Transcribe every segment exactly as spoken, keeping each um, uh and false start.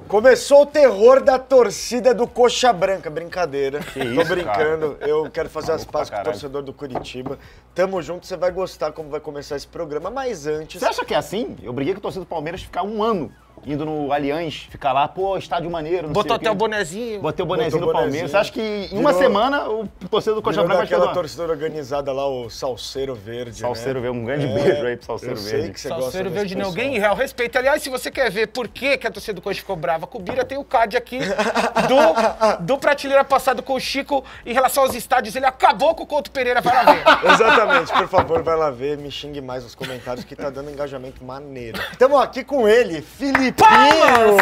Começou o terror da torcida do Coxa Branca. Brincadeira. Que Tô isso, brincando. cara. Eu quero fazer Maluco as pazes pra com o caralho. torcedor do Curitiba. Tamo junto, você vai gostar como vai começar esse programa. Mas antes... Você acha que é assim? Eu briguei com o torcedor do Palmeiras ficar um ano indo no Allianz, ficar lá, pô, estádio maneiro, não Botou sei o quê. até o bonezinho. Botei o bonezinho Botou do o Palmeiras. bonezinho. Você acha que em uma Virou- semana o torcedor do Coxa Virou Branca vai daquela chegar? torcida organizada lá, o Salseiro Verde, Salseiro né? Verde, um grande É, beijo aí pro Salseiro eu Verde. sei que você gosta Salseiro desse Verde não, pessoal. alguém real respeito. Aliás, se você quer ver por que, que a torcida do Coxa ficou brava com o Bira, tem o card aqui do, do Prateleira Passado com o Chico em relação aos estádios. Ele acabou com o Couto Pereira, vai lá ver. Exatamente, por favor, vai lá ver, me xingue mais nos comentários que tá dando engajamento maneiro. Estamos aqui com ele, Filipinho!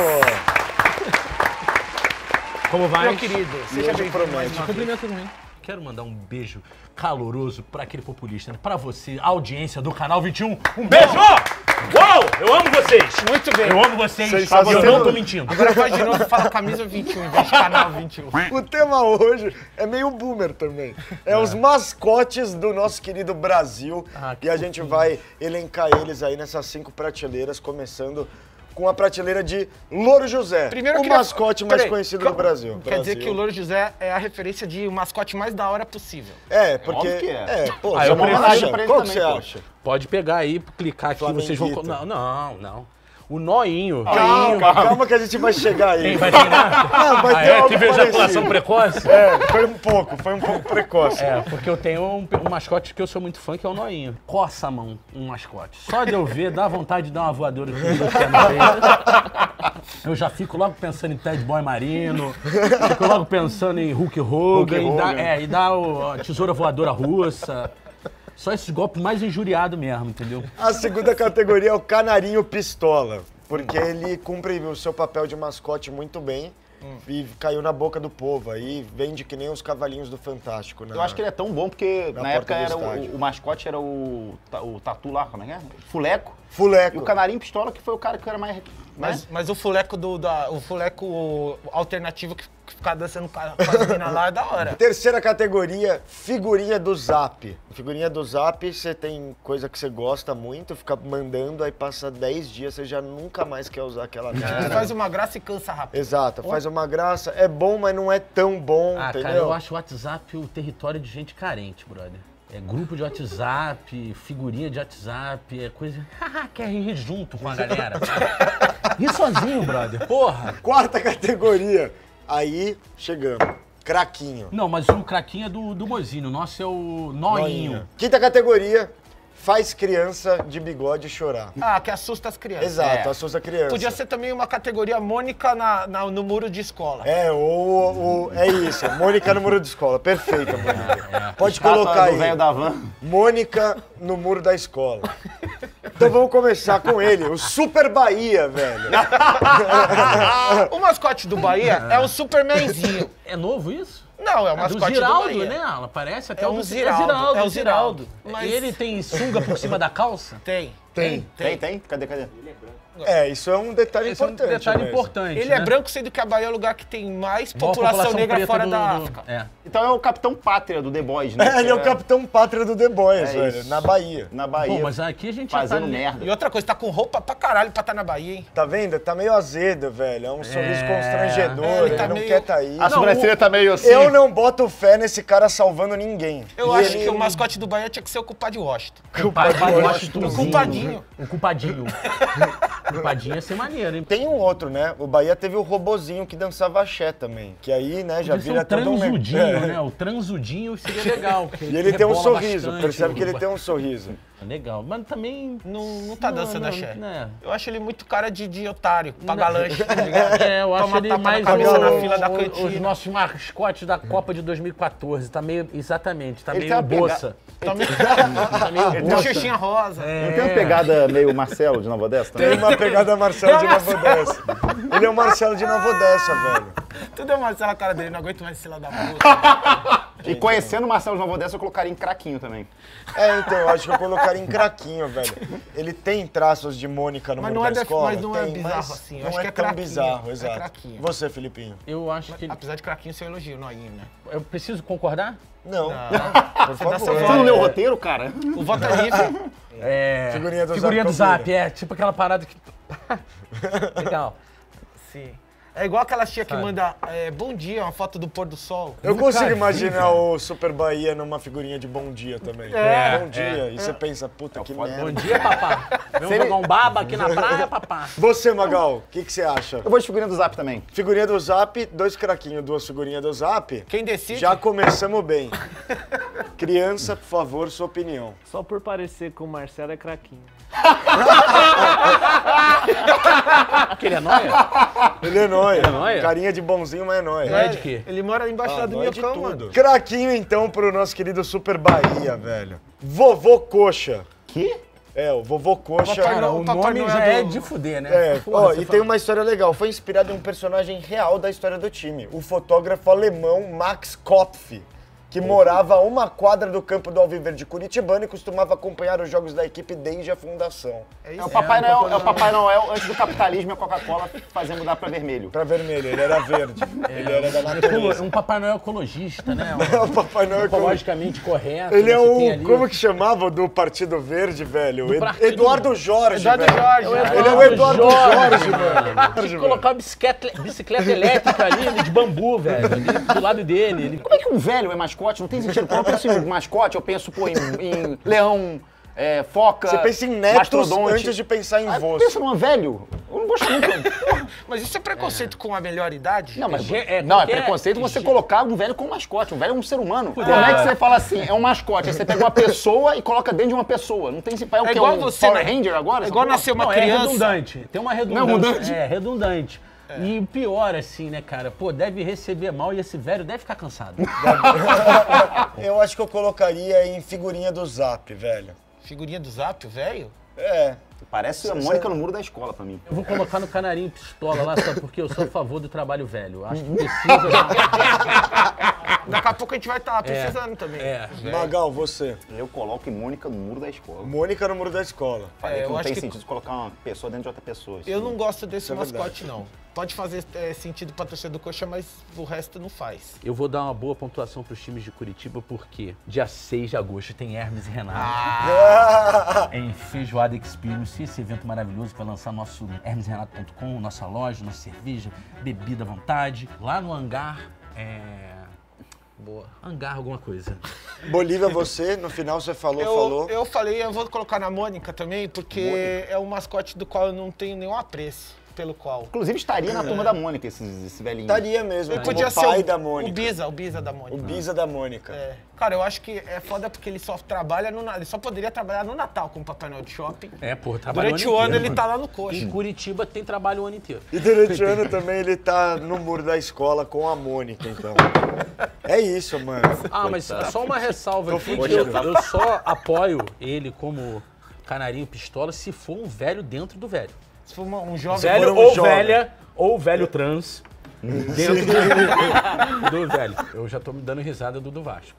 Como vai? Meu querido, seja hoje bem-vindo promete. mais uma vez. Cumprimento também. Quero mandar um beijo caloroso pra aquele populista, né? Pra você, audiência do Canal vinte e um. Um beijo! Uau! Eu amo vocês! Muito bem. Eu amo vocês. Vocês Eu fazem- não tô mentindo. Agora faz de novo e fala camisa vinte e um em vez de canal vinte e um. O tema hoje é meio boomer também. É os mascotes do nosso querido Brasil. Ah, que e a gente fofinho. vai elencar eles aí nessas cinco prateleiras, começando com a prateleira de Louro José, Primeiro eu o queria- mascote mais Peraí, conhecido qual- do Brasil. Quer dizer Brasil. que o Louro José é a referência de o mascote mais da hora possível. É, porque... óbvio que é. pô, Ah, você eu não prefiro acha? pra ele Qual que também, você pô. acha? Pode pegar aí, clicar aqui, vocês vão... Flamenguita. Não, não, não. O noinho. Calma, calma que a gente vai chegar aí. Quem vai treinar? Não, vai Ah, ter é? algo Teve ejaculação parecido. precoce? É, foi um pouco, foi um pouco precoce. É, porque eu tenho um, um mascote que eu sou muito fã, que é o Noinho. Coça a mão, um mascote. Só de eu ver, dá vontade de dar uma voadora aqui no pé no peito. Eu já fico logo pensando em Ted Boy Marino, fico logo pensando em Hulk Hogan, Hulk e dá, Hogan. é, e dá o, a tesoura voadora russa. Só esses golpes mais injuriados mesmo, entendeu? A segunda categoria é o Canarinho Pistola, porque ele cumpre o seu papel de mascote muito bem e caiu na boca do povo. Aí vende que nem os cavalinhos do Fantástico. Eu acho que ele é tão bom porque Na na, época porta do era estádio. o, o mascote era o, ta- o tatu lá, como é que é? Fuleco. Fuleco. E o Canarinho Pistola, que foi o cara que era mais... Mas, né? mas o fuleco do da, o fuleco alternativo que, que fica dançando com a- com as meninas lá é da hora. Terceira categoria, figurinha do Zap. Figurinha do Zap, você tem coisa que você gosta muito, fica mandando, aí passa dez dias, você já nunca mais quer usar aquela Ele merda. faz uma graça e cansa rápido. Exato, faz uma graça, é bom, mas não é tão bom, Ah, entendeu? cara, eu acho o WhatsApp o território de gente carente, brother. É grupo de WhatsApp, figurinha de WhatsApp, é coisa... Quer rir junto com a galera. Ri sozinho, brother, porra. Quarta categoria, aí chegamos, craquinho. Não, mas o craquinho é do, do Mozinho, o nosso é o Noinho. Quinta categoria, faz criança de bigode chorar. Ah, que assusta as crianças. Exato, É. assusta a criança. Podia ser também uma categoria Mônica na, na- no muro de escola. É, o, o- é isso, Mônica no muro de escola, perfeita, Mônica. Pode Estátua colocar do aí, velho da van. Mônica no muro da escola. Então vamos começar com ele, o Super Bahia, velho. O mascote do Bahia é o Supermanzinho. É novo isso? Não, é o É do mascote do, Giraldo, Bahia. né? Ela parece até É o um do Ziraldo, É Ziraldo, é o o Ziraldo. Ziraldo. Mas- Ele tem sunga por cima da calça? Tem. Tem. Tem, tem? Cadê, cadê? É, isso é um detalhe Esse é um importante. detalhe mesmo. importante, Ele né? é branco, sendo que a Bahia é o lugar que tem mais Maior população, negra preta fora do- da do- África. É. Então é o Capitão Pátria do The Boys, né? É, ele é o Que Capitão Pátria do The Boys, É velho, isso. na Bahia. Na Bahia, Pô, mas aqui a gente já tá... fazendo ali- merda. E outra coisa, tá com roupa pra caralho pra estar na Bahia, hein? Tá vendo? Tá meio azedo, velho. É um sorriso É. constrangedor, É, ele ele tá não meio- quer tá aí. A sobrancelha tá meio assim. Eu não boto fé nesse cara salvando ninguém. Eu E acho ele- que o mascote do Bahia tinha que ser o culpado de Washington. Culpadinho. O culpadinho. O culpadinho. O culpadinho ia ser maneiro, hein? Tem um outro, né? O Bahia teve o robozinho que dançava axé também. Que aí, né, já Podia ser vira o todo um... transudinho, É. né? O transudinho seria legal. porque E ele tem um rebola sorriso, bastante, percebe que ele o- tem um sorriso. Legal, mas também... Não, não tá Não, dançando não, axé. né? Eu acho ele muito cara de, de otário, pagar lanche, tá ligado? É, eu acho Toma ele tapa na mais cabeça o- na fila da o- cantina. os nossos mascotes da Copa de dois mil e quatorze. Tá meio... Exatamente, tá Ele meio tem uma pegada- boça. Tá meio... Tá meio Tem boça. xuxinha rosa. É. Não tem uma pegada meio Marcelo de Nova Odessa também? Tem uma pegada Marcelo de Nova Odessa. Ele é o Marcelo de Nova Odessa, velho. Tudo é Marcelo a cara dele, não aguento mais esse lá da puta. E conhecendo o Marcelo de Nova Odessa, eu colocaria em craquinho também. É, então, eu acho que eu colocaria em craquinho, velho. Ele tem traços de Mônica no Mas muro não é da def- escola. mas não é tem, bizarro mas assim, eu Não acho é que é tão craquinho, bizarro, é exato. craquinho. Você, Filipinho? Eu acho que... Apesar de craquinho ser elogio, noinho, né? Eu preciso concordar? Não. Não. Por Você dá favor. seu Você voto. não leu o roteiro, cara? O voto é livre. É... Figurinha do Figurinha Zap, do Zap, confira. é. Tipo aquela parada que... Legal. Sim. É igual aquela tia que Sabe? manda é, bom dia, uma foto do pôr do sol. Eu Nunca consigo vi, imaginar velho. o Super Bahia numa figurinha de bom dia também. É, bom dia. E você pensa, puta, que foda. Bom merda. dia, papá. Vamos jogar um baba aqui na praia, papá. Você, Magal, o que, que você acha? Eu vou de figurinha do Zap também. Figurinha do Zap, dois craquinhos, duas figurinhas do Zap. Quem decide? Já começamos bem. Criança, por favor, sua opinião. Só por parecer com o Marcelo é craquinho. Aquele é nóia? Ele é nóia. Ele é nóia? Carinha de bonzinho, mas é nóia. Nóia de quê? Ele mora embaixo Ah, lá do nóia de Minhocão, tudo. mano. Craquinho, então, pro nosso querido Super Bahia, velho. Vovô Coxa. Que? É, o Vovô Coxa. Papai Cara, Noel- o Papai nome Noel já do- é de fuder, né? É, Porra, ó, você e fala- tem uma história legal. Foi inspirado em um personagem real da história do time. O fotógrafo alemão Max Kopf, que morava a uma quadra do campo do Alviverde Curitibano e costumava acompanhar os jogos da equipe desde a fundação. É o Papai Noel, é o Papai Noel antes do capitalismo e a Coca-Cola fazendo mudar pra vermelho. Pra vermelho, ele era verde. Ele era da natureza. Um Papai Noel ecologista, né? É o Papai Noel como... Ecologicamente correto. Ele é né? Você tem o... ali Como que chamava do Partido Verde, velho? Ed- Partido- Eduardo Jorge, Eduardo velho. Jorge. Ele é o Eduardo Jorge, mano. Tinha que colocar uma bicicleta, bicicleta elétrica ali, de bambu, velho, ali do lado dele. Ele... Como é que um velho é mascote? Não tem sentido. Quando eu penso em mascote, eu penso, pô, em, em leão, é, foca, Você pensa em netos mastrodonte. antes de pensar em Ah, vô. pensa num velho. Eu não gosto muito. Mas isso é preconceito com a melhor idade? Não, mas É, é, não, é qualquer- preconceito você colocar um velho como mascote. Um velho é um ser humano. Como É. é que você fala assim, é um mascote? Aí você pega uma pessoa e coloca dentro de uma pessoa. Não tem esse pai, é o É que? igual um você, Power né? Ranger agora? É essa igual porra? nascer uma Não, criança. é redundante. Tem uma redundância. Não, redundante? É, redundante. E o pior, assim, né, cara? Pô, deve receber mal e esse velho deve ficar cansado. Eu acho que eu colocaria em figurinha do Zap, velho. Figurinha do Zap, velho? É. Parece a Mônica no muro da escola pra mim. Eu vou colocar no canarinho pistola lá, só porque eu sou a favor do trabalho velho. Eu acho que precisa. Daqui a pouco a gente vai estar precisando também. É. Magal, você. Eu coloco em Mônica no muro da escola. Mônica no muro da escola. Falei É, que eu não acho tem que- sentido colocar uma pessoa dentro de outra pessoa. Eu não gosto desse é mascote, verdade. não. Pode fazer é, sentido pra torcida do Coxa, mas o resto não faz. Eu vou dar uma boa pontuação pros times de Curitiba, porque dia seis de agosto tem Hermes e Renato. Em Feijoada Experience, esse evento maravilhoso que vai lançar nosso hermes renato ponto com, nossa loja, nossa cerveja, bebida à vontade. Lá no hangar, é... Boa. Hangar alguma coisa. Bolívia, você, no final você falou, Eu, falou. eu falei, eu vou colocar na Mônica também, porque é um mascote do qual eu não tenho nenhum apreço. Pelo qual. Inclusive estaria na turma da Mônica esse, esse velhinho. Estaria mesmo, Ele como podia o ser pai o, da o Mônica. Bisa, o Bisa da Mônica. O Bisa da Mônica. É. Cara, eu acho que é foda porque ele só trabalha no Na- ele só poderia trabalhar no Natal com o Papai Noel de shopping. É, porra, trabalho Durante o ano inteiro, ele mano. tá lá no Coxa. Em Curitiba tem trabalho o ano inteiro. E durante o ano também ele tá no muro da escola com a Mônica, então. É isso, mano. Ah, mas só uma ressalva Tô aqui, que fudido. eu, eu só apoio ele como canarinho pistola se for um velho dentro do velho. Se for uma- um jovem... Velho for um ou jovem. velha, ou velho trans, dentro do, do velho. Eu já tô me dando risada do do Vasco.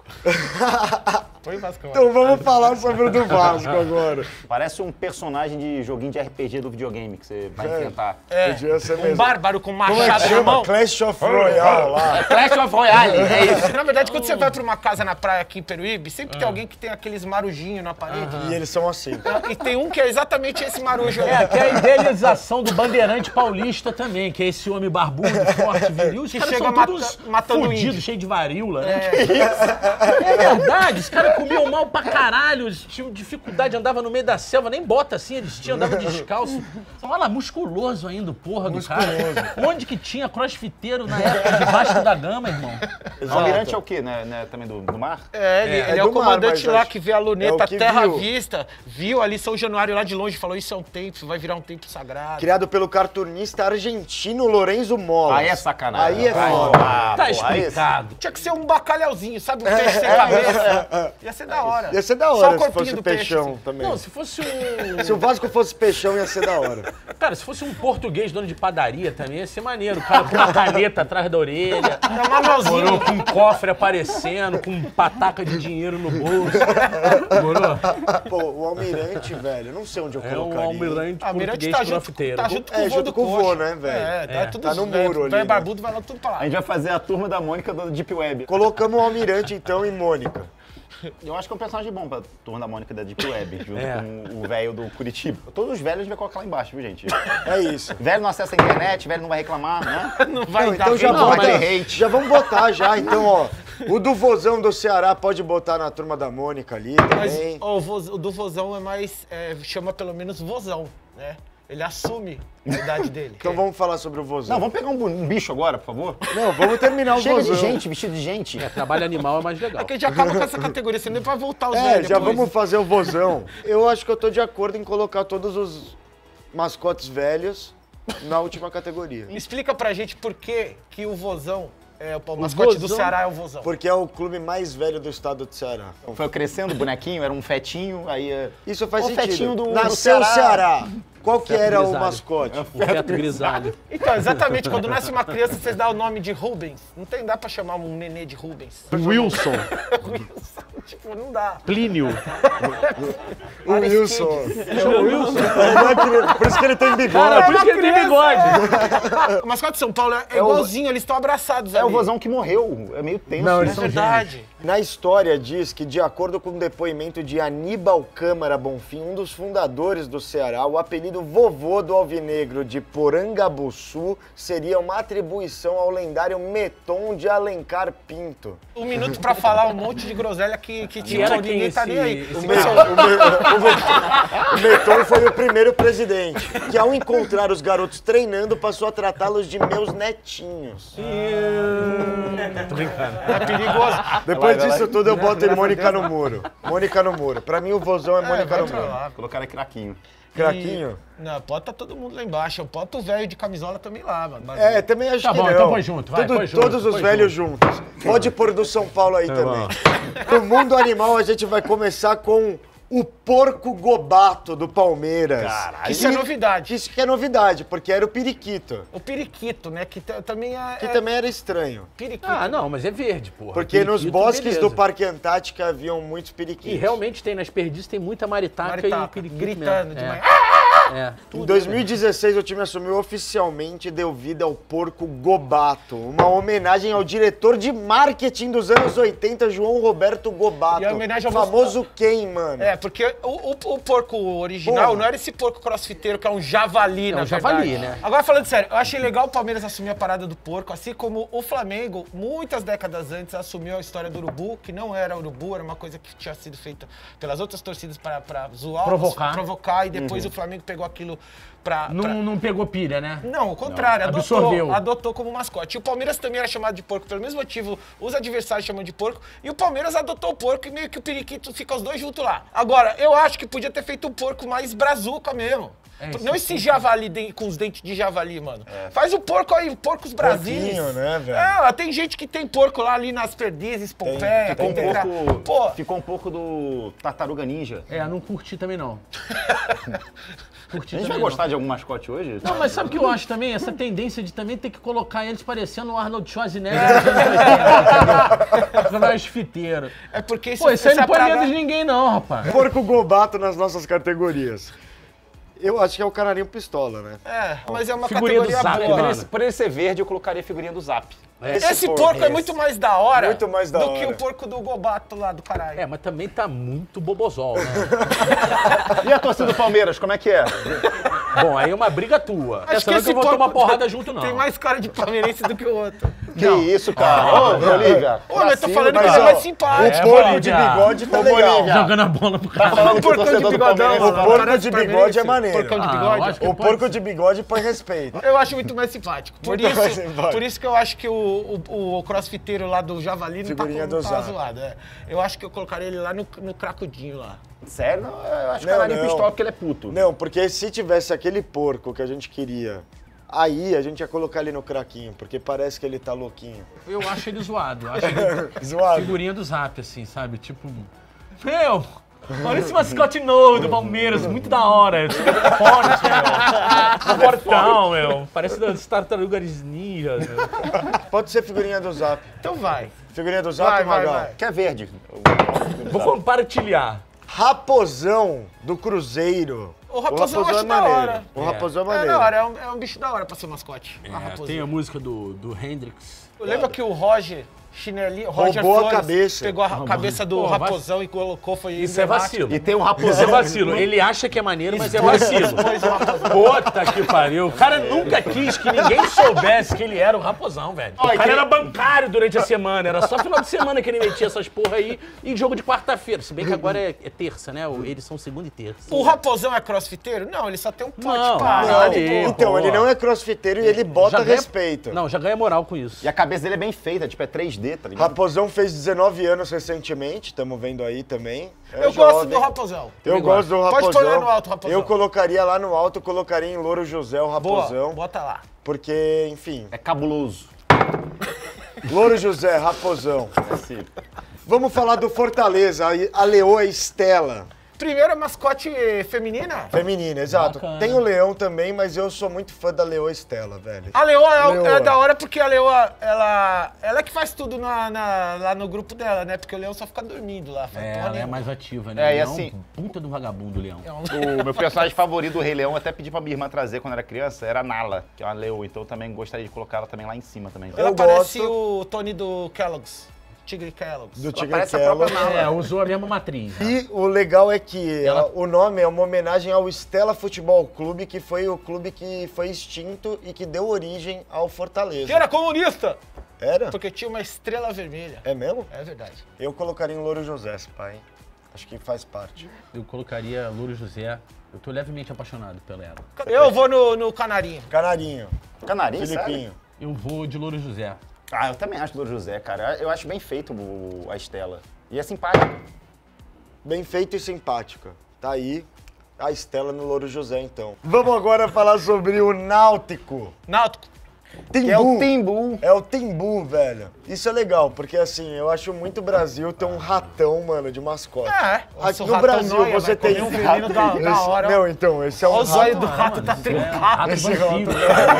Foi Vascão. Então vamos falar sobre o do Vasco agora. Parece um personagem de joguinho de R P G do videogame que você vai É. enfrentar. É, Podia ser um mesmo. bárbaro com Como é que machado na chama? mão. Clash of Royale lá. Clash of Royale, é isso. Na verdade, quando você vai pra uma casa na praia aqui em Peruíbe, sempre tem alguém que tem aqueles marujinhos na parede. E eles são assim. E tem um que é exatamente esse marujo aí. É, que é a idealização do bandeirante paulista também, que é esse homem barbudo, forte, viril. Os Que caras chega são mata- todos matando fudidos, índio. cheios de varíola, né? É verdade, os caras comiam mal pra caralho, eles tinham dificuldade, andava no meio da selva, nem bota assim, eles tinham, andava descalço. Olha lá, musculoso ainda, porra do cara. Onde que tinha crossfiteiro na época de Vasco da Gama, irmão? O Almirante é o quê, né? né, também do, do mar? É, ele É, ele é é, o do mar, comandante mas lá acho- que vê a é luneta o que terra à viu. vista, viu ali São Januário lá de longe, falou isso é um templo, vai virar um templo sagrado. Criado pelo cartunista argentino Lorenzo Mola. Aí é sacanagem. Aí é Aí- foda. Ah, Tá porra, aí- explicado. Tinha que ser um bacalhauzinho, sabe? Um peixe sem cabeça. Ia ser da hora. Ia ser da Só hora o se corpinho fosse do peixe, peixão assim. também. Não, se fosse um... Se o Vasco fosse peixão, ia ser da hora. Cara, se fosse um português dono de padaria também, ia ser maneiro. O cara com uma caneta atrás da orelha, É um manualzinho. morou, com um cofre aparecendo, com pataca de dinheiro no bolso. Morou? Pô, o Almirante, velho, não sei onde eu É um colocaria. almirante A Almirante português tá junto, crofteiro. tá junto com É, o vô junto do com o vô, Coxa. né, velho? É, tá É, tudo tá no velho, muro ali, velho né? barbudo vai lá tudo pra lá. A gente vai fazer a turma da Mônica do Deep Web. Colocamos o Almirante, então, em Mônica. Eu acho que é um personagem bom pra Turma da Mônica da Deep Web, junto É. com o velho do Curitiba. Todos os velhos a gente vai colocar lá embaixo, viu, gente? É isso. Velho não acessa a internet, velho não vai reclamar, né? Não vai Não, dar então já, bem, não, vamos, vai ter hate. já vamos botar já, então, ó. O do Vozão do Ceará pode botar na Turma da Mônica ali Mas também. ó, o, voz- o do Vozão é mais. é, chama pelo menos Vozão, né? Ele assume a idade dele. Então vamos falar sobre o Vozão. Não, vamos pegar um, bu- um bicho agora, por favor. Não, vamos terminar o Chega Vozão. de gente, vestido de gente. É, trabalho animal é mais legal. É que já acaba com essa categoria, você nem vai voltar os É, velhos já depois. vamos fazer o Vozão. Eu acho que eu tô de acordo em colocar todos os mascotes velhos na última categoria. Explica pra gente por que, que o Vozão, é, o mascote do Vozão? Ceará é o Vozão. Porque é o clube mais velho do estado do Ceará. Foi crescendo o bonequinho, era um fetinho, aí... é- Isso faz o sentido. fetinho do, do Nasceu o Ceará. Ceará. Qual que era o grisalho. mascote? O feto grisalho. Então, exatamente, quando nasce uma criança, vocês dão o nome de Rubens. Não tem, dá pra chamar um nenê de Rubens. Wilson, Tipo, não dá. Plínio. O Wilson. É o Wilson? É, não é criança, por isso que ele tem bigode. Cara, por isso que ele tem bigode. O mascote de São Paulo é, é igualzinho, eles estão abraçados É ali. o Vozão que morreu, é meio tenso, Não, né? eles É são verdade. Na história diz que, de acordo com o depoimento de Aníbal Câmara Bonfim, um dos fundadores do Ceará, o apelido vovô do alvinegro de Porangabuçu seria uma atribuição ao lendário Meton de Alencar Pinto. Um minuto pra falar um monte de groselha que, que tipo, era ninguém quem tá esse- nem aí. esse O O, meu- Me- o Me- o Me- o Meton foi o primeiro presidente, que ao encontrar os garotos treinando, passou a tratá-los de meus netinhos. Tô brincando. É perigoso. Depois disso tudo, eu boto em Mônica no muro. Mônica no muro. Pra mim, o vozão é É, Mônica vai no pra muro. lá. Colocaram é craquinho. Craquinho? E- Não, bota todo mundo lá embaixo. Eu boto o velho de camisola também lá, mano. Mas- É, também acho Tá que bom, não. então põe junto, vai, Tudo- põe junto, todos os põe velhos juntos. Pode pôr do São Paulo aí também. No mundo animal, a gente vai começar com o porco gobato do Palmeiras. Caralho. Isso é novidade. Isso que é novidade, porque era o periquito, O periquito, né? Que t- também é. que é também era estranho. periquito. Ah, não, mas é verde, porra. Porque nos Periquito, bosques beleza. do Parque Antártica haviam muitos periquitos. E realmente tem, nas perdices tem muita maritaca, Maritaca, e periquito gritando mesmo. de é. manhã. É. Em dois mil e dezesseis, o time assumiu oficialmente e deu vida ao porco Gobato, uma homenagem ao diretor de marketing dos anos oitenta, João Roberto Gobato. E a homenagem ao famoso quem, mano? É, porque o, o- o porco original Porra. não era esse porco crossfiteiro que é um javali, É na um javali, verdade. né? Agora, falando sério, eu achei legal o Palmeiras assumir a parada do porco, assim como o Flamengo, muitas décadas antes, assumiu a história do urubu, que não era urubu, era uma coisa que tinha sido feita pelas outras torcidas para pra zoar, Provocar. provocar, e depois o Flamengo pegou aquilo pra... Não, pra- não pegou pilha, né? Não, o contrário, Não, adotou, absorveu. adotou como mascote. E o Palmeiras também era chamado de porco pelo mesmo motivo, os adversários chamam de porco, e o Palmeiras adotou o porco e meio que o periquito fica os dois juntos lá. Agora, eu acho que podia ter feito um porco mais brazuca mesmo. É, Não esse esse javali de- com os dentes de javali, mano. Faz o porco aí, porcos Brasilis. Porquinho, né, velho? É, tem gente que tem porco lá ali nas perdizes, Pompeia, Ficou um tem gra- pouco, Pô, ficou um pouco do Tartaruga Ninja. É, não curti também não. Curti A gente também vai não. gostar de algum mascote hoje? Não, mas sabe o que eu acho também? Essa tendência de também ter que colocar eles parecendo o Arnold Schwarzenegger dos anos oitenta, entendeu? Mais fiteiro. é porque isso, Pô, isso aí essa não põe parada- medo de ninguém não, rapaz. Porco Gobato nas nossas categorias. Eu acho que é o canarinho pistola, né? É, mas é uma Figurinha do categoria Zap, boa. mano. Por ele, por ele ser verde, eu colocaria a figurinha do Zap. Esse, porco é muito mais da hora, Muito mais da do hora. que o porco do Gobato lá do caralho. É, mas também tá muito bobozol, né? E a torcida do Palmeiras, como é que é? Bom, aí é uma briga tua. Acho Essa não é que eu vou porco tomar porrada junto, não. Tem mais cara de palmeirense do que o outro. Que isso, cara? Ô, Bolívia. Ô, mas eu tô Brasil, falando que mas, ele é ó, mais simpático. O porco Bolívia. de bigode tá Ô, legal. Bolívia. Jogando a bola pro Tá cara. falando que o Porcão de torcedor do bigodão, Palmeiras... O mano. porco Parece de palmeirense. bigode é maneiro. Porcão de Ah, bigode. lógico que O pode porco ser. de bigode põe respeito. Eu acho muito mais simpático. Por Muito mais isso, simpático. por isso que eu acho que o, o, o crossfiteiro lá do Javali não tá, Figurinha não do tá Zap. zoado. É. Eu acho que eu colocaria ele lá no, no cracudinho lá. Sério? Não, eu acho que Não, o canarinho não. pistola porque ele é puto. Não, porque se tivesse aquele porco que a gente queria, aí a gente ia colocar ele no craquinho, porque parece que ele tá louquinho. Eu acho ele zoado. Eu acho ele Zoado. figurinha do Zap, assim, sabe? Tipo... Meu... Olha esse mascote novo do Palmeiras, muito da hora. Super forte, meu. Fortão, meu. Parece das tartarugas ninja, meu. Pode ser figurinha do Zap. Então vai. Figurinha do Zap, Vai, vai, Magal. vai. Que é verde. Vou compartilhar. Raposão do Cruzeiro. O raposão eu é acho da maneiro. hora. O É. raposão é É maneiro. da hora, é um, é um bicho da hora pra ser mascote. a É, raposinha. tem a música do, do Hendrix. Lembra que o Roger Chinelinho, Roger Roubou a Flores, cabeça. pegou a cabeça do Pô, raposão e colocou, foi Isso é emblemático. vacilo. E tem um Isso é raposão. vacilo. Ele acha que é maneiro, mas é vacilo. Puta que pariu. O cara nunca quis que ninguém soubesse que ele era o raposão, velho. O cara era bancário durante a semana. Era só final de semana que ele metia essas porra aí e jogo de quarta-feira. Se bem que agora é, é terça, né? Eles são segunda e terça. O raposão é crossfiteiro? Não, ele só tem um pote Não, pra... não, Não, tá ali, então, pô. ele não é crossfiteiro e ele bota ganha- respeito. Não, já ganha moral com isso. E a cabeça dele é bem feita, tipo, é três D, tá ligado? Raposão fez dezenove anos recentemente, estamos vendo aí também. É Eu gosto jovem. do raposão. Eu gosto do Pode raposão. pôr lá no alto, raposão. Eu colocaria lá no alto, eu colocaria em Louro José o Boa, raposão. bota lá. Porque, enfim, É cabuloso. Louro José, raposão. Esse... Vamos falar do Fortaleza, a- a leoa Estela. Primeira mascote feminina? Feminina, exato. Bacana. Tem o leão também, mas eu sou muito fã da leoa Estela, velho. A Leoa é, Leoa. é da hora porque a Leoa, ela, ela é que faz tudo na, na- lá no grupo dela, né? Porque o leão só fica dormindo lá. faz É, porra ela é nenhuma. mais ativa, né? É, e Leão, assim- puta do vagabundo, Leão. É um- O meu personagem favorito do Rei Leão, eu até pedi pra minha irmã trazer quando era criança, era a Nala, que é uma leoa. Então eu também gostaria de colocar ela também lá em cima também. Ela Eu parece gosto. o Tony do Kellogg's. Tigre Kellogg's. Do Tigre parece a própria Kellogg. Nala. É, usou a mesma matriz. né? E o legal é que Ela- ela- o nome é uma homenagem ao Estela Futebol Clube, que foi o clube que foi extinto e que deu origem ao Fortaleza. Que era comunista! Era? Porque tinha uma estrela vermelha. É mesmo? É verdade. Eu colocaria em Louro José, esse pai. Acho que faz parte. Eu colocaria Louro José. Eu tô levemente apaixonado pela ela. Eu vou no, no canarinho. Canarinho, Canarinho, Filipinho. Eu vou de Louro José. Ah, eu também acho do Louro José, cara. Eu acho bem feito o- a Estela. E é simpático. Bem feito e simpática. Tá aí a Estela no Louro José, então. Vamos agora falar sobre o Náutico. Náutico. Timbu. Que é o Timbu. É o Timbu, velho. Isso é legal, porque assim, eu acho muito Brasil ter um ratão, mano, de mascote. É. Aqui o no ratão Brasil nóia, você vai tem comer um veneno da, da Esse- hora. Não, então, esse é um Olha o zóio rato. do rato, tá É, trincado. rato Esse infantil.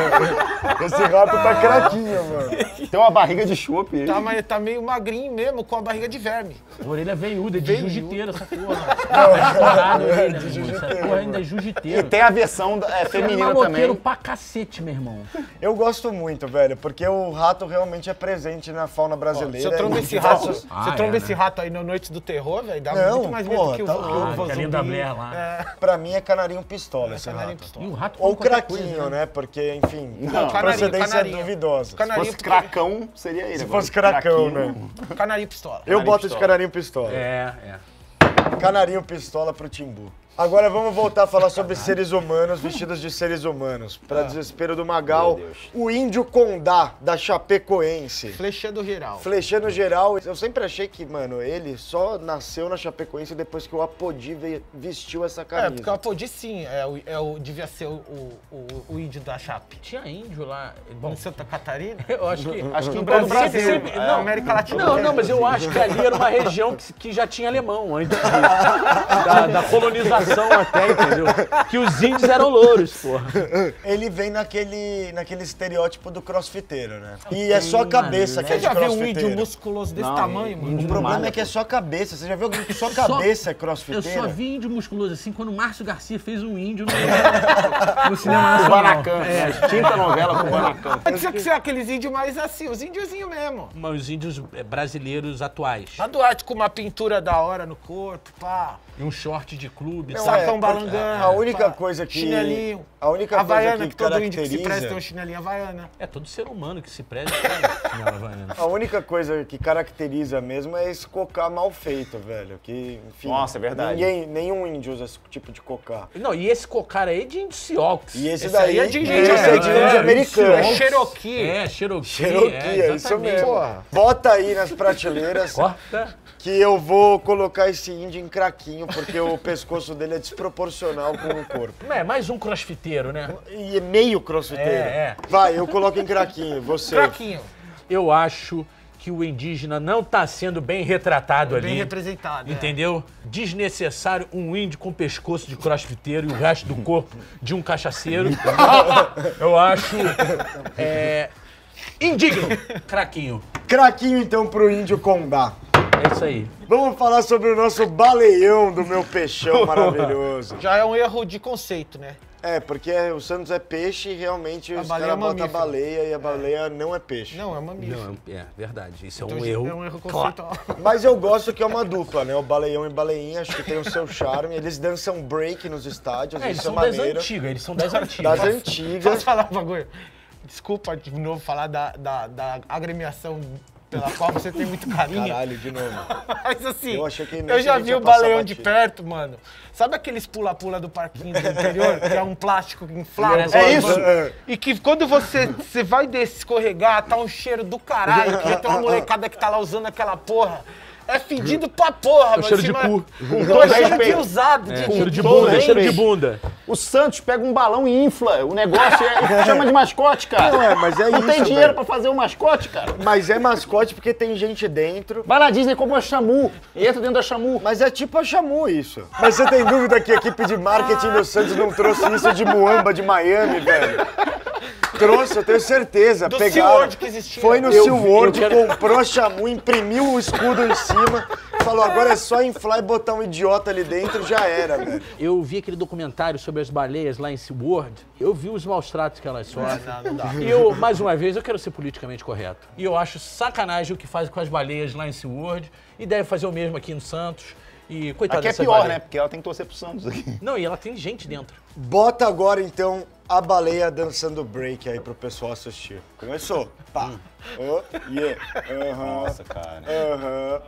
Esse rato tá craquinho, mano. Tem uma barriga de chope. Tá, mas tá meio magrinho mesmo, com a barriga de verme. Orelha veiuda, de Veiuda. jiu-jiteiro essa porra. Tá estourado a orelha, de meu irmão. Essa jiu-jiteiro, porra ainda é E jiu-jiteiro. tem a versão é, feminina maloqueiro também. pra cacete, meu irmão. Eu gosto muito, velho, porque o rato realmente é presente na fauna Se brasileira. eu trombo em esse rato, diversos- se Ah, eu trombo é, esse né? rato aí no Noite do Terror, velho, dá Não, muito mais medo porra, que o, tá o, louco. o, Ah, que é a linda zumbi. Blair lá. É, Pra mim é canarinho pistola esse canarinho rato. pistola. E o rato Ou come qualquer craquinho, coisa, né? Porque, enfim, Não, procedência canarinho. duvidosa. Se Canarinho, fosse cracão, seria ele. Se Agora, fosse cracão, né? craquinho, canarinho pistola. Eu Canarinho boto de pistola. canarinho pistola. É, é. Canarinho pistola pro Timbu. Agora vamos voltar a falar sobre seres humanos vestidos de seres humanos. Pra desespero do Magal, Meu Deus. o índio Condá, da Chapecoense. Flecha do geral. Flechando geral, eu sempre achei que, mano, ele só nasceu na Chapecoense depois que o Apodi ve- vestiu essa É, camisa. porque o Apodi sim, é o, é o, devia ser o, o, o, o índio da Chape. Tinha índio lá. Bom, Em Santa Catarina? eu acho que... Acho que No em todo o Brasil, Brasil. sempre- é, América Latina. Não, não, mas eu acho que ali era uma região que, que já tinha alemão antes disso. Da, da colonização até, entendeu? Que os índios eram louros, porra. Ele vem naquele, naquele estereótipo do crossfiteiro, né? E é só a cabeça que é Você de já viu um crossfiteiro. índio musculoso desse Não, tamanho, mano? O problema é que é só a cabeça. Você já viu alguém que só a cabeça é Eu crossfiteiro? só vi índio musculoso assim quando o Márcio Garcia fez um índio no, no cinema nacional. Kubanacan. É, tinta novela Kubanacan. Tem que ser aqueles índios mais assim, os índiozinhos mesmo. Mas os índios eh, brasileiros atuais. A Duarte com uma pintura da hora no corpo, pá. E um short de clube. Não, sabe? Sacão é, balangando. a única pá, coisa que- Chinelinho. a única coisa Havaiana, que que todo índio que se caracteriza- presta tem um chinelinho havaiana. É todo ser humano que se preza. Né? A única coisa que caracteriza mesmo é esse cocá mal feito, velho. Que, enfim, Nossa, é verdade. Ninguém, nenhum índio usa esse tipo de cocá. Não, e esse cocar aí é de índio Sioux. E esse, Esse daí aí é de índio, esse é de é, índio é, americano. É Cherokee. É, Cherokee. Cherokee, é, isso exatamente. mesmo. Porra. Bota aí nas prateleiras Corta. que eu vou colocar esse índio em craquinho, porque o pescoço dele é desproporcional com o corpo. É, mais um crossfiteiro, né? E é meio crossfiteiro. É, é. Vai, eu coloco em craquinho. Você. Fraquinho. Eu acho que o indígena não tá sendo bem retratado ali. Bem representado. é. Entendeu? Desnecessário um índio com pescoço de crossfiteiro e o resto do corpo de um cachaceiro. Eu acho. É. Indigno. Craquinho. Craquinho então pro índio Condá. É isso aí. Vamos falar sobre o nosso baleião do meu peixão maravilhoso. Já é um erro de conceito, né? É, porque o Santos é peixe e realmente A os baleia caras é botam a mamífero. baleia e a baleia não é peixe. Não, é mamífero. Não, é verdade. Isso é Então, um erro. É um erro conceitual. Mas eu gosto que é uma dupla, né? O baleião e baleinha, acho que tem o seu charme. Eles dançam break nos estádios, É, eles isso é são das maneiro. antigas, eles são das antigas. Das antigas. Posso falar um bagulho? Desculpa de novo falar da, da, da agremiação pela qual você tem muito carinho. Caralho, de novo. Mas assim, Eu achei que eu nesse já a gente vi ia o passar baleão de batido. perto, mano. Sabe aqueles pula-pula do parquinho do interior, que é um plástico inflável? É isso? É. E que quando você, você vai desse escorregar, tá um cheiro do caralho, que já tem uma molecada que tá lá usando aquela porra. É fedido pra porra, mano. cheiro de Assim, cu. mas- Com cheiro de usado. É, de- cheiro de todo bunda, cheiro de respeito. bunda. O Santos pega um balão e infla o negócio e chama de mascote, cara. Não, é, mas é Não isso, tem dinheiro velho. pra fazer um mascote, cara. Mas é mascote porque tem gente dentro. Vai na Disney como a Xamu, entra dentro da Xamu. Mas é tipo a Xamu isso. Mas você tem dúvida que a equipe de marketing do Santos não trouxe isso de Muamba, de Miami, velho? Trouxe, eu tenho certeza. Do Pegaram. SeaWorld que existia. Foi no Eu vi, SeaWorld, eu quero- comprou a Xamu, imprimiu o escudo em cima, falou, agora é só inflar e botar um idiota ali dentro, já era, velho. Eu vi aquele documentário sobre as baleias lá em SeaWorld. Eu vi os maus tratos que elas sofrem. Não, não dá. E eu, mais uma vez, eu quero ser politicamente correto. E eu acho sacanagem o que fazem com as baleias lá em SeaWorld. E deve fazer o mesmo aqui no Santos. E coitado Aqui é dessas pior, baleias. né? Porque ela tem que torcer pro Santos aqui. Não, e ela tem gente dentro. Bota agora, então, a baleia dançando break aí pro pessoal assistir. Começou. Pá. Oh, yeah. Aham. Nossa, cara. Aham.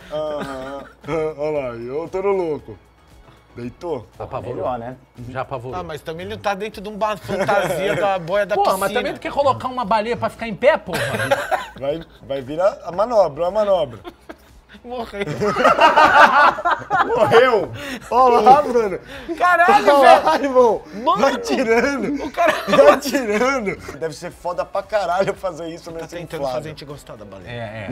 Aham. Olha lá, eu tô no louco. Deitou? Apavorou. Melhor, né? Já apavorou. Ah, mas também ele não tá dentro de uma fantasia da boia da Porra, piscina. mas também tu quer colocar uma baleia pra ficar em pé, porra? Vai, vai vir a, a manobra, a manobra. Morreu. Morreu! Olha lá, mano. Caralho, Olha velho. lá, irmão. Mano. Vai tirando. O cara Vai tirando. Deve ser foda pra caralho fazer isso tá nesse tentando inflável. fazer a gente gostar da baleia. É, é.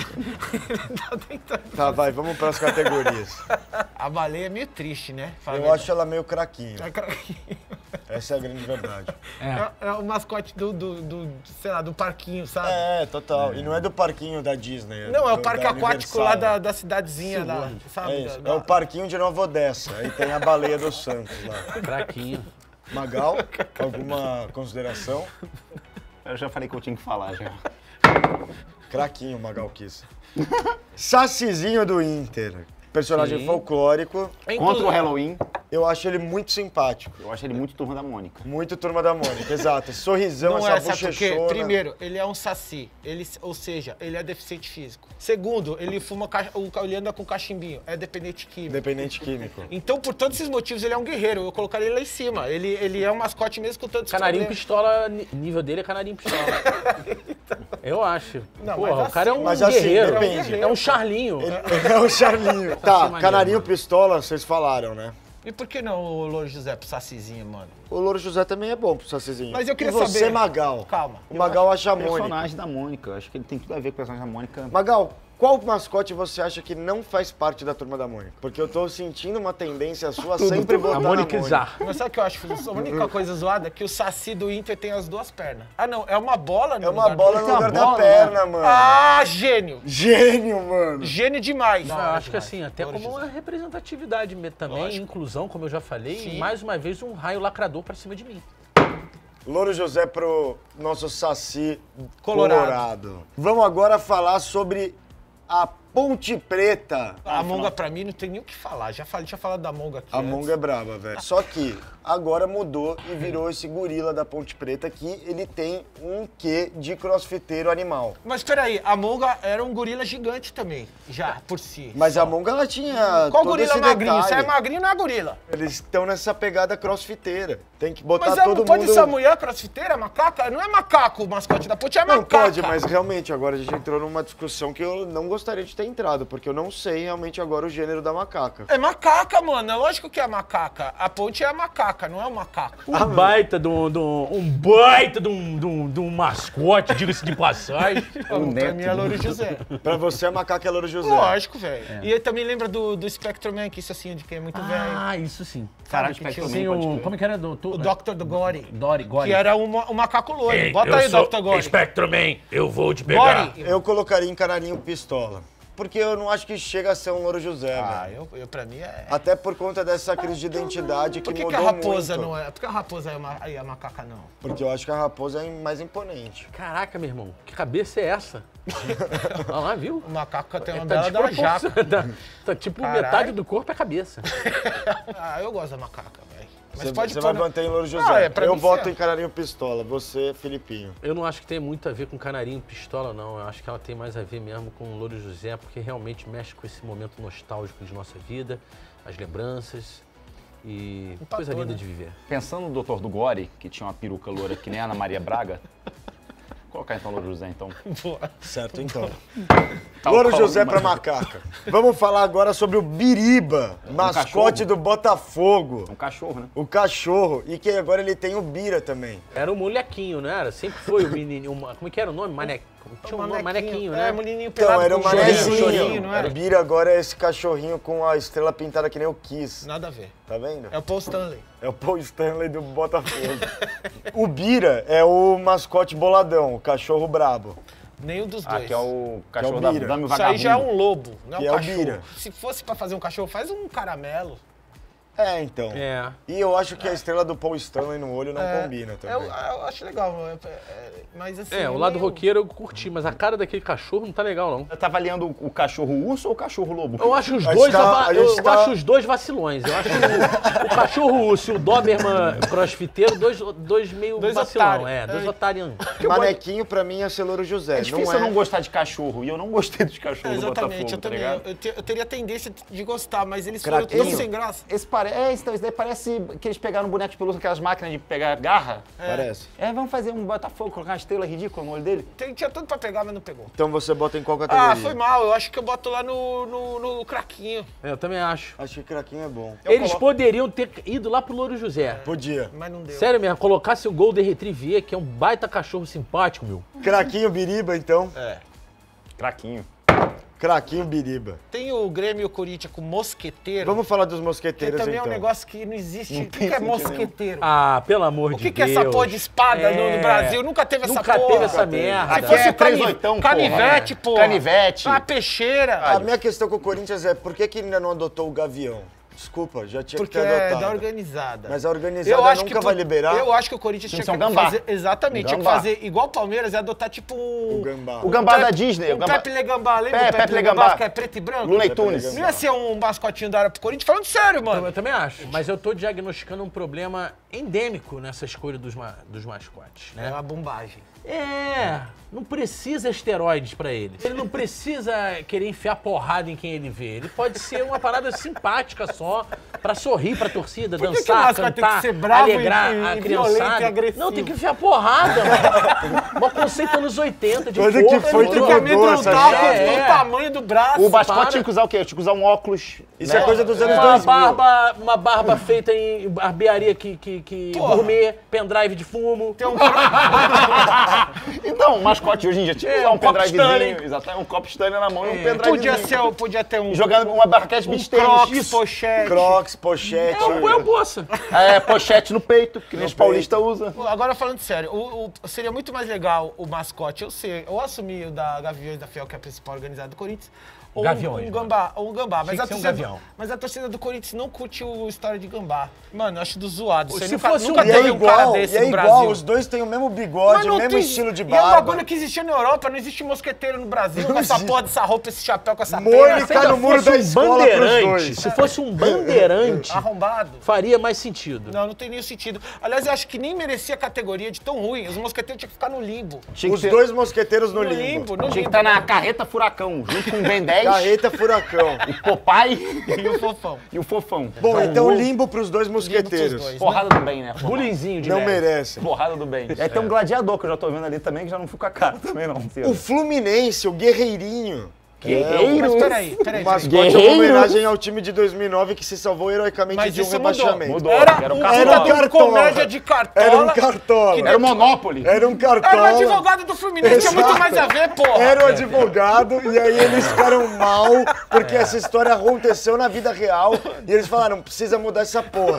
Tá tentando. Tá, vai, vamos pras categorias. A baleia é meio triste, né? Fala a Eu verdade. acho ela meio craquinha. É cra- Essa é a grande verdade. É, é o mascote do, do, do, sei lá, do parquinho, sabe? É, total. E não é do parquinho da Disney. Não, é o do- parque da aquático Universal. lá da, da cidadezinha, lá, sabe? É isso. Da- É o parquinho de Nova Odessa. Aí tem a baleia do Santos lá. Fraquinho. Magal, alguma consideração? Eu já falei que eu tinha que falar, já. Craquinho, Magal quis. Sacizinho do Inter. Personagem Sim. folclórico. Contra o Halloween, Eu acho ele muito simpático. eu acho ele muito Turma da Mônica. Muito Turma da Mônica, exato. Esse sorrisão, Não é, essa sabe por quê? bochechona. Primeiro, ele é um saci, ele, ou seja, ele é deficiente físico. Segundo, ele fuma, ca- o- ele anda com cachimbinho, é dependente químico. Independente químico. Então, por todos esses motivos, ele é um guerreiro. Eu colocaria ele lá em cima. Ele, ele é um mascote mesmo com todos os Canarinho problemas. pistola, ni- nível dele é canarinho pistola. Eu acho. Não, Porra, mas o cara é um assim- Mas assim, guerreiro. depende. É um charlinho. É o Charlinho. Tá, maneiro, Canarinho mano. Pistola, vocês falaram, né? E por que não o Louro José pro sacizinho, mano? O Louro José também é bom pro Sacizinho. Mas eu queria e você, saber- Magal? Calma. O Magal acha a Mônica. Personagem da Mônica, eu acho que ele tem tudo a ver com o personagem da Mônica. Magal, qual mascote você acha que não faz parte da Turma da Mônica? Porque eu tô sentindo uma tendência sua sempre botar A na Mônica Mônica. Zar. Mas sabe o que eu acho? A única coisa zoada é que o saci do Inter tem as duas pernas. Ah, não, é uma bola no É uma lugar do- bola no Tem uma lugar da bola, perna, mano. Ah, gênio! Gênio, mano. Gênio demais. Eu acho que assim, até Louro como José. uma representatividade me- também, Lógico. inclusão, como eu já falei, Sim. e mais uma vez um raio lacrador pra cima de mim. Louro José pro nosso Saci Colorado. Colorado. Vamos agora falar sobre a Ponte Preta. A Monga pra mim não tem nem o que falar. Já falei, tinha falado da Monga aqui. A antes. Monga é braba, velho. Só que agora mudou e virou esse gorila da Ponte Preta que ele tem um quê de crossfiteiro animal. Mas peraí, a Monga era um gorila gigante também, já, por si. Mas a Monga, ela tinha Qual todo gorila esse magrinho? detalhe. Se é magrinho, não é gorila. Eles estão nessa pegada crossfiteira. Tem que botar Mas é, todo não pode mundo... ser a mulher crossfiteira, macaca? Não é macaco o mascote da ponte, é Não, macaca. pode, mas realmente agora a gente entrou numa discussão que eu não gostaria de ter entrado, porque eu não sei realmente agora o gênero da macaca. É macaca, mano. É lógico que é macaca. A ponte é a macaca, não é o macaco. Um baita de um, de um, um baita de um, de um, de um mascote, diga-se de passagem. pra mim é Louro José. Pra você, a macaca é Louro José. Lógico, velho. E aí também lembra do, do Spectrum Man, que isso assim, de quem é muito velho. Ah, isso sim. Caralho, que tinha Spectrum Sim, Man, pode o, crer. como que era? Do, tu, O doutor do Gore. Dory, Gory. Que era um, um macaco loiro. Bota aí, doutor Gore. Spectrum Man, eu vou te Gore. Eu colocaria em Canarinho Pistola. Porque eu não acho que chega a ser um Louro José, Ah, velho. eu, eu, pra mim é... Até por conta dessa crise de identidade que Por que, que mudou a raposa muito. não é? Por que a raposa é uma, e a macaca não? Porque eu acho que a raposa é mais imponente. Caraca, meu irmão, que cabeça é essa? Olha lá, viu? O macaco tem uma Tá bela da jaca. desproporcionado. Tá tipo Caralho. metade do corpo é a cabeça. Ah, eu gosto da macaca, velho. Mas Você, pode você pôr vai no- manter em Louro José. Ah, é, pra eu mim, voto sim. em Canarinho Pistola, você, Filipinho. Eu não acho que tem muito a ver com Canarinho Pistola, não. Eu acho que ela tem mais a ver mesmo com o Louro José, porque realmente mexe com esse momento nostálgico de nossa vida, as lembranças e Empatou, coisa linda né? de viver. Pensando no doutor do Gore, que tinha uma peruca loura que nem a Ana Maria Braga, colocar então o Louro José, então. Boa. Certo, então. Tal Louro qual José uma- pra macaca. Vamos falar agora sobre o Biriba, mascote cachorro. do Botafogo. Um cachorro, né? O cachorro. E que agora ele tem o Bira também. Era o molequinho, não era? Sempre foi o menininho. uma- Como é que era o nome? Manequinho. Tinha um nome, manequinho, né? É, menininho Então, pelado era o com chorinho, manezinho. chorinho, não O era? Bira agora é esse cachorrinho com a estrela pintada que nem o Kiss. Nada a ver. Tá vendo? É o Paul Stanley. É o Paul Stanley do Botafogo. O Bira é o mascote boladão, o cachorro brabo. Nenhum dos Ah, dois. que é o cachorro da Bira. Dame Isso aí Vagabundo. já é um lobo, não Que é é um o cachorro. Bira. Se fosse pra fazer um cachorro, faz um caramelo. É, então. É. E eu acho que a estrela do Paul Stanley no olho não É, combina Eu, também. eu acho legal, é- é- mas assim... É, o lado meio- roqueiro eu curti, mas a cara daquele cachorro não tá legal, não. Você tá avaliando o cachorro urso ou o cachorro lobo? Eu acho os A dois, gente tá- ava- a eu, gente eu tá- acho os dois vacilões. Eu acho o, o cachorro urso e o Doberman crossfiteiro, dois, dois meio Dois vacilão. otários. É, dois É. otários. Manequinho pra mim é ser Louro José. É difícil não eu é... não gostar de cachorro, e eu não gostei dos É, cachorros do exatamente, Botafogo, eu tá também. ligado? Eu, eu te- eu teria tendência de gostar, mas eles foram Craquinho. tão sem graça. Esse pare... É, então, isso daí parece que eles pegaram um boneco de pelúcia, aquelas máquinas de pegar garra. Parece. É, vamos fazer um Botafogo, colocar uma estrela ridícula no olho dele. Tem- Tinha tudo pra pegar, mas não pegou. Então você bota em qual categoria? Ah, foi mal. Eu acho que eu boto lá no, no, no craquinho. É, eu também acho. Acho que craquinho é bom. Eles coloco- poderiam ter ido lá pro Louro José. Podia. Mas não deu. Sério mesmo, colocasse o Golden Retriever, que é um baita cachorro simpático, meu. Craquinho Biriba, então. É. Craquinho. Craquinho Biriba. Tem o Grêmio e o Corinthians com mosqueteiro. Vamos falar dos que mosqueteiros, também então. é um negócio que não existe. Não o que, tem que é sentido nenhum. mosqueteiro? Ah, pelo amor O de que, que é Deus. essa porra de espada no, no É. Brasil? Nunca teve essa Nunca porra. teve essa teve. merda. Aqui Se fosse é o cani- três oitão, porra. canivete, porra. Canivete. A peixeira. A minha questão com o Corinthians é por que, que ainda não adotou o Gavião? Desculpa, já tinha Porque que ter é adotado. da organizada. Mas a Eu organizada acho nunca que vai po- liberar. Eu acho que o Corinthians Tem tinha que ser um que gambá. fazer. Exatamente, tinha que Gambá. fazer igual o Palmeiras e adotar tipo um. O gambá. O gambá Pepe- da Disney. Um o gambá... Pepe Legambá, lembra É, o Pepe Pepe Legambá, Legambá. que é preto e branco? Looney Pepe Tunes. Legambá. Não ia ser um mascotinho da área pro Corinthians? Falando sério, Eu, mano. eu também acho, mas eu tô diagnosticando um problema endêmico nessa escolha dos, ma- dos mascotes, É né? uma bombagem. É, não precisa esteroides pra ele. Ele não precisa querer enfiar porrada em quem ele vê. Ele pode ser uma parada simpática só, pra sorrir pra torcida, Por que que o dançar, mascote tem que cantar, ser bravo e- alegrar e- a e violento criançada. e agressivo? Não, tem que enfiar porrada, mano. Mó conceito anos oitenta, de Coisa que força, foi mano. que Tem que mudou essa amedrontar chave. com É. o tamanho do braço. O mascote para. tinha que usar o quê? Tinha que usar um óculos. Isso né? é coisa dos anos Uma dois mil. barba, uma barba feita em barbearia que, que, que Porra. gourmet, pendrive de fumo. Tem um Então, o mascote hoje em dia tinha que É, usar um um copo pendrivezinho. Stanley. Exato, um copo Stanley na mão e um pendrivezinho. podia ser, o- podia ter um. Jogando uma barraquete um beach tênis. crocs, pochete. Crocs, pochete. É o é o Bossa. É, pochete no peito, que nem os paulistas usam. Agora falando sério, o- o- seria muito mais legal o mascote eu ser, ou assumir o da Gaviões da Fiel, que é a principal organizada do Corinthians, ou Gaviões, um, um mano. gambá, ou um gambá. Mas Tinha a, que ser um torcida, gavião. mas a torcida do Corinthians não curte o história de gambá. Mano, eu acho do zoado. Você Se nunca, fosse nunca um- E é teve um cara igual, desse e é no igual, Brasil. os dois têm o mesmo bigode, Mas não mesmo tem- estilo de E é um barba. bagulho que existia na Europa, não existe mosqueteiro no Brasil com Não essa existe. porra dessa roupa, esse chapéu com essa Mônica pena. Se no ainda muro fosse da um escola pros bandeirante, dois. se fosse um bandeirante, Arrombado. faria mais sentido. Não, não tem nenhum sentido. Aliás, eu acho que nem merecia a categoria de tão ruim. Os mosqueteiros tinham que ficar no limbo. Tinha que Os ter- dois mosqueteiros no No limbo. limbo, no Tinha que limbo. estar na carreta furacão, junto com o Ben dez, Carreta furacão. o Popeye E o fofão. e o Fofão. Bom, então o- limbo pros dois mosqueteiros. dois. Porrada do bem, né? Bullyingzinho de Não leve. merece. Porrada do bem. É, tem um gladiador que eu já tô vendo ali também, que já não fica caro também, não. O Fluminense, o Guerreirinho. Guerreiro. Mas peraí, peraí. O peraí. mascote é uma Guerreiro. homenagem ao time de dois mil e nove que se salvou heroicamente Mas de um isso mudou. rebaixamento. Mudou. Era Era um um cartola. Era um cidadão de cartola. comédia de cartola. Era um cartola. Era o Monopoly. Era um cartola. Era o advogado do Fluminense, tinha muito Exato. mais a ver, porra. Era o advogado e aí eles ficaram mal porque essa história aconteceu na vida real e eles falaram, precisa mudar essa porra.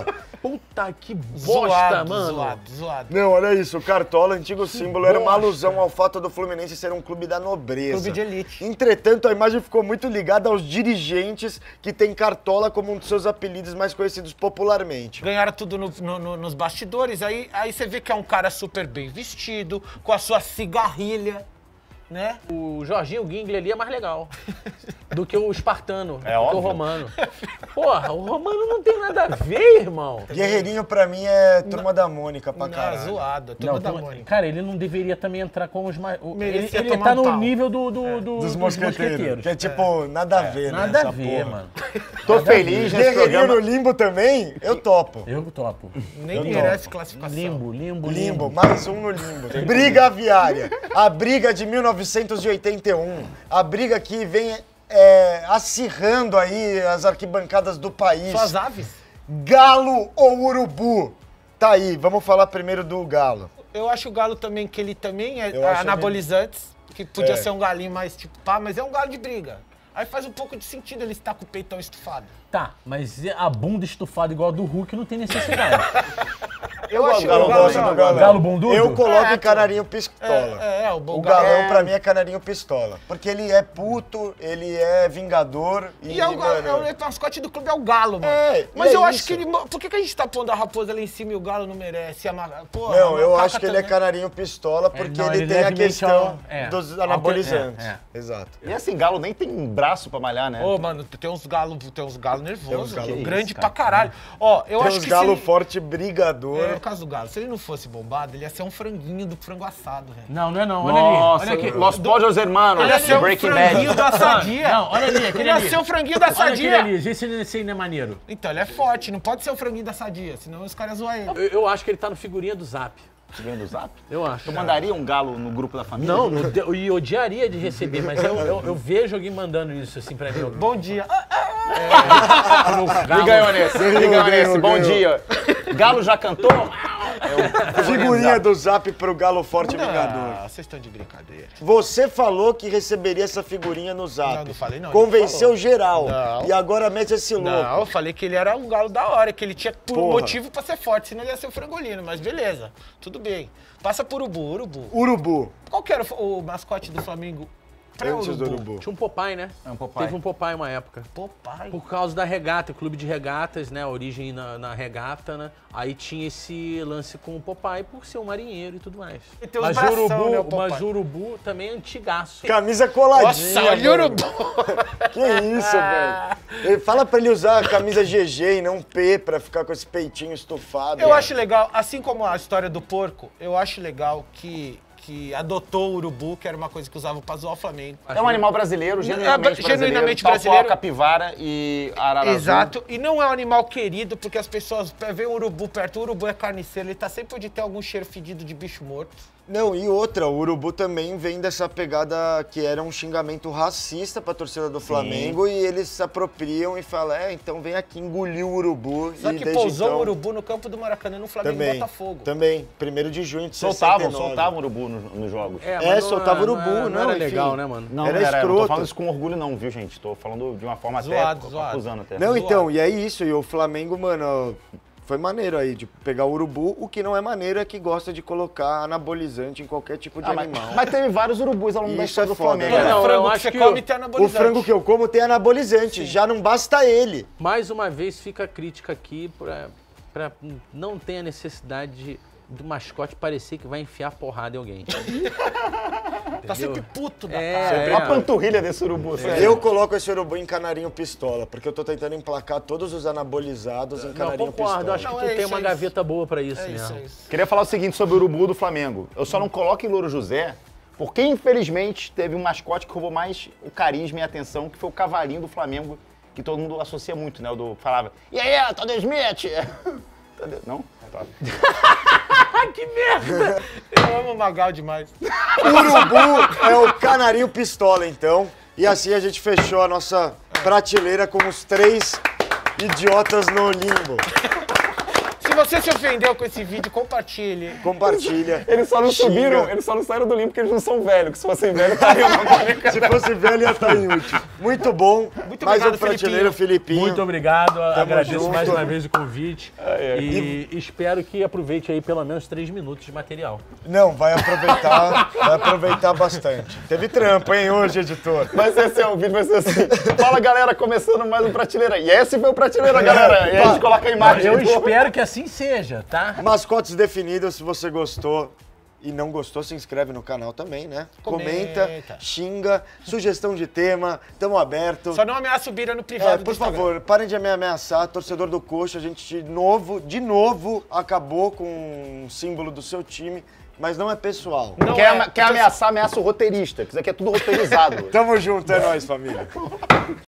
Puta que bosta, Zoado, mano. zoado, zoado. Não, olha isso, o Cartola, antigo símbolo, era uma alusão ao fato do Fluminense ser um clube da nobreza. Clube de elite. Entretanto, a imagem ficou muito ligada aos dirigentes que têm Cartola como um dos seus apelidos mais conhecidos popularmente. Ganharam tudo no- no- no- nos bastidores, aí, aí você vê que é um cara super bem vestido, com a sua cigarrilha, né? O Jorginho Guingli ali é mais legal do que o espartano, É do que o óbvio. romano. Porra, o romano não tem nada a ver, irmão. Guerreirinho, pra mim, é Turma da Mônica pra Não, caralho. zoado, turma Não, da tu- Mônica. cara, ele não deveria também entrar com os mais. o- Ele, Merecia ele tomar tá um no pau. nível do, do, do- Dos dos mosqueteiros. Que é tipo, nada a ver, né? Nada essa a ver, porra. mano. Tô feliz nesse Guerreirinho programa. no limbo também, eu topo. Eu topo. Nem Eu merece topo. classificação. Limbo, limbo, Limbo, mais um no limbo. Briga aviária. A briga de mil novecentos e oitenta e um. A briga que vem é, acirrando aí as arquibancadas do país. Suas aves? Galo ou urubu? Tá aí, vamos falar primeiro do galo. Eu acho o galo também, que ele também é Eu acho anabolizantes, que podia É. ser um galinho mais tipo pá, mas é um galo de briga. Aí faz um pouco de sentido ele estar com o peitão estufado. Tá, mas a bunda estufada igual a do Hulk não tem necessidade. Eu acho do galo, o Eu gosto do galo, galão. Galo bundudo? Eu coloco É, em canarinho pistola. É, é, o bom O galo. galão, pra mim, é canarinho pistola. Porque ele é puto, ele é vingador e, E é o, galo, mano, é o mascote do clube, é o galo, mano. É, Mas e eu é acho isso. que ele. Por que, que a gente tá pondo a raposa lá em cima e o galo não merece? A ma... Porra, Não, a eu macaca acho que ele é também. canarinho pistola porque não, ele, ele tem a levemente questão ao- é, dos anabolizantes. é, Exato. E assim, galo nem tem braço pra malhar, né? Ô, mano, tem uns galos tem uns galo nervosos, uns galo- que Que grande isso, pra cara. caralho. Ó, eu Tem acho uns que galo se ele- forte brigador. É o caso do galo. Se ele não fosse bombado, ele ia ser um franguinho do frango assado, velho. Não, não é não. Olha Nossa, ali. Olha aqui. Los Pollos Hermanos, Ele ia ser um Breaking franguinho Bad. da sadia. Não, olha ali, Ele aquele ia ali. ser o franguinho da Olha aquele sadia. ali, vê se ele esse ainda é maneiro. Então, ele é forte, não pode ser o franguinho da sadia, senão os caras zoam ele. Eu, eu acho que ele tá no figurinha do Zap. Vendo do Zap? Eu acho. Tu mandaria um galo no grupo da família? Não, no, eu e odiaria de receber, mas eu, eu, eu vejo alguém mandando isso assim pra mim. Bom dia. Me ganhou nesse, me ganhou Ganhou, nesse. Bom ganhou. dia. Galo já cantou? Figurinha do Zap pro galo forte vingador. Ah, vocês estão de brincadeira. Você falou que receberia essa figurinha no Zap. Não, não falei não, ele Convenceu falou. geral. Não. E agora mete esse louco. Não, eu falei que ele era um galo da hora, que ele tinha por Porra. motivo pra ser forte, senão ele ia ser o frangolino, mas beleza, tudo bem. Passa por urubu, urubu. Urubu. Qual que era o, o mascote do Flamengo Antes do pré-urubu? urubu. Tinha um Popeye, né? É um Popeye. Teve um Popeye uma época. Popeye. Por causa da regata, clube de regatas, né? A origem na, na regata, né? Aí tinha esse lance com o Popeye por ser um marinheiro e tudo mais. E tem os Mas o bração, urubu, né, o Popeye. mas o urubu também é antigaço. Camisa coladinha. Nossa, olha o mano. urubu. Que isso, velho. Ele fala pra ele usar a camisa G G e não P pra ficar com esse peitinho estufado. Eu né? acho legal, assim como a história do porco, eu acho legal que, que adotou o urubu, que era uma coisa que usava pra zoar o Flamengo. É um animal brasileiro, genuinamente É, brasileiro. genuinamente tal brasileiro. qual a capivara e a arara azul. Exato, e não é um animal querido, porque as pessoas veem o urubu perto, o urubu é carniceiro, ele tá sempre de ter algum cheiro fedido de bicho morto. Não, e outra, o urubu também vem dessa pegada que era um xingamento racista pra torcida do Flamengo e eles se apropriam e falam, é, então vem aqui engolir o urubu. Só e que desde pousou então, o urubu no campo do Maracanã, no Flamengo e também, Botafogo. também, primeiro de junho de Soltavam, sessenta e nove. soltavam urubu nos, nos jogos. É, mas não soltava era- urubu, não, era- não, não era enfim. legal, né, mano? Não, Era não era, não tô escroto. falando isso com orgulho não, viu, gente? Tô falando de uma forma Zoado, até zoado. acusando até. Não, Zoado. então, e é isso, e o Flamengo, mano, foi maneiro aí de pegar o urubu. O que não é maneiro é que gosta de colocar anabolizante em qualquer tipo de Ah, mas, animal. mas teve vários urubus ao longo da Isso história é do foda, Flamengo. né? né? Não, o frango eu que acho você que come o- tem O anabolizante. frango que eu como tem anabolizante, já não basta ele. Mais uma vez fica a crítica aqui pra, pra não ter a necessidade de, do mascote parecer que vai enfiar porrada em alguém. Tá sempre puto da É, cara. é. Olha a panturrilha desse urubu. sério. Eu coloco esse urubu em canarinho pistola, porque eu tô tentando emplacar todos os anabolizados em Não, canarinho concordo, pistola. acho que Não, tu é tem isso, uma é isso. gaveta boa pra isso É mesmo. isso, é isso. Queria falar o seguinte sobre o urubu do Flamengo. Eu só não coloco em Louro José, porque infelizmente teve um mascote que roubou mais o carisma e a atenção, que foi o cavalinho do Flamengo, que todo mundo associa muito, né? O do falava, e aí, Tadeu Smith? Tadeu- Não? Tá. Que merda! Eu amo o Magal demais. Urubu é o canarinho pistola, então. E assim a gente fechou a nossa prateleira com os três idiotas no limbo. Se Se você se ofendeu com esse vídeo, compartilhe. Compartilha. Eles só não xinga. subiram, eles só não saíram do limpo porque eles não são velhos. Que se fossem velhos, estariam na cônica. Se fosse velho, ia estar em último. Muito bom. Muito Mais obrigado, um prateleiro, Filipinho. Muito obrigado, agradeço junto. mais uma vez o convite. E espero que aproveite aí pelo menos três minutos de material. Não, vai aproveitar, vai aproveitar bastante. Teve trampo, hein, hoje, editor? Vai ser assim, o vídeo vai ser assim. Fala, galera, começando mais um Prateleira. E esse foi o Prateleira, galera. E aí a gente coloca a imagem. Eu espero que assim seja, tá? Mascotes definidos, se você gostou e não gostou, se inscreve no canal também, né? Comenta, Comenta. xinga, sugestão de tema, tamo aberto. Só não ameaça o Bira no privado É, do por Instagram. favor, parem de me ameaçar, torcedor do Coxa, a gente de novo, de novo, acabou com um símbolo do seu time, mas não é pessoal. Não Quer, é. ama- quer ameaçar, ameaça o roteirista, que isso aqui é tudo roteirizado. Tamo junto, é nóis, família.